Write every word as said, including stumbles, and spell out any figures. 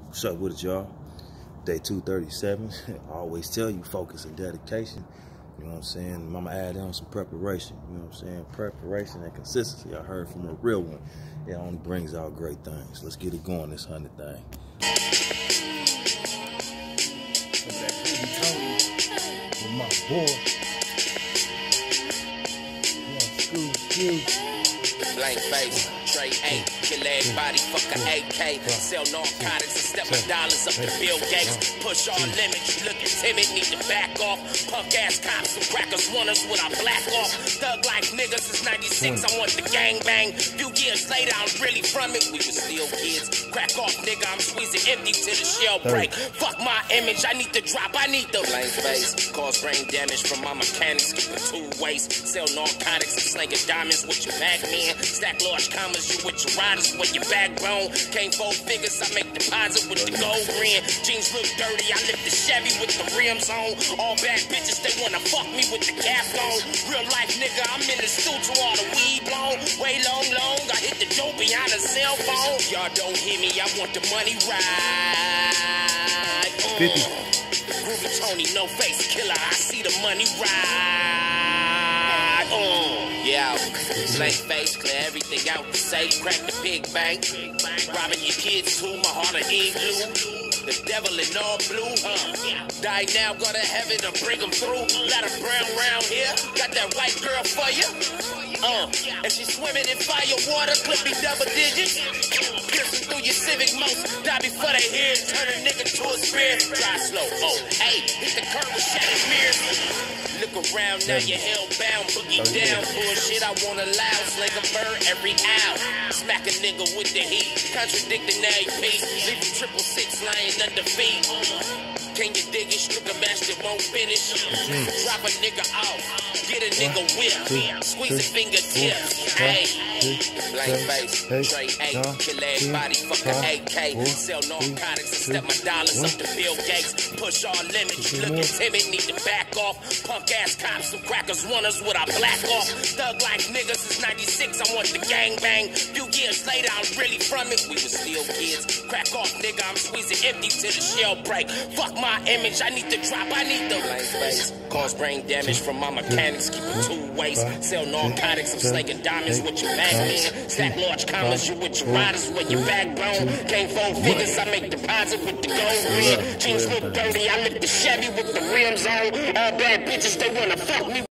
What's up with it, y'all? Day two thirty-seven. I always tell you, focus and dedication. You know what I'm saying? I'm gonna add on some preparation. You know what I'm saying? Preparation and consistency. I heard from a real one. It only brings out great things. Let's get it going, this hundred thing. With my boy. Blank face, Trey A, kill everybody, fuck a A K. Sell narcotics and step my dollars up to Bill Gates. Push all limits, you looking timid, need to back off. Punk ass cops and crackers want us with our black off. Thug life niggas since ninety-six, I want the gang bang. Few years later, I'm really from it, we were still kids. Crack off, nigga, I'm squeezing empty till the shell break. Fuck my image, I need to drop, I need the blank face. Cause brain damage from my mechanics, skipping two ways. Sell narcotics and slinging diamonds with your back man. Stack large commas, you with your riders with your backbone. Came four figures, I make deposit with the gold ring. Jeans look dirty, I lift the Chevy with the rims on. All bad bitches, they wanna fuck me with the cap on. Real life nigga, I'm in the studio, all the weed blown. Way long, long, I hit the dope behind a cell phone. Y'all don't hear me, I want the money ride. Mm. Ruby Tony, no face killer, I see the money ride. Mm. Yeah, blank face, clear everything out the safe, crack the big bank. Robbing your kids too, my heart ain't blue. The devil in all blue, huh? Die now, go to heaven and bring them through. Let her brown round here, got that white girl for you. Uh, and she swimming in fire water, clip me double digits. Piercing through your civic mouse, die before they hear it. Turn a nigga to a spear. Drive slow, oh, hey, hit the curb with shattered mirrors. Look around, now you're hellbound, boogie down. Bullshit, I want to loud, sling a bird every hour. Smack a nigga with the heat, contradicting A P. Leave a triple six lying under feet. Can you dig it? Strip a match that won't finish. Drop a nigga off, get a nigga whip. Squeeze a fingertips. Hey, blank face, Trey A, kill everybody, fuck a A K. Sell narcotics and step my dollars up to Bill Gates. Push all limits, you looking timid, need to back off. Punk ass cops and crackers want us with our black off. Thug life niggas since ninety-six, I want the gang bang. Few years later, I'm really from it, we were still kids. Crack off, nigga, I'm squeezing empty till the shell break. Fuck my image, I need to drop, I need the blank face. Cause brain damage from my mechanics, keep it two ways. Sell narcotics, I'm slinging diamonds with your back man. Stack large commas, you with your riders with your backbone. Came four figures, I make deposit with the gold ring. Jeans look dirty, I lift the Chevy with the rims on. All bad bitches, they wanna fuck me.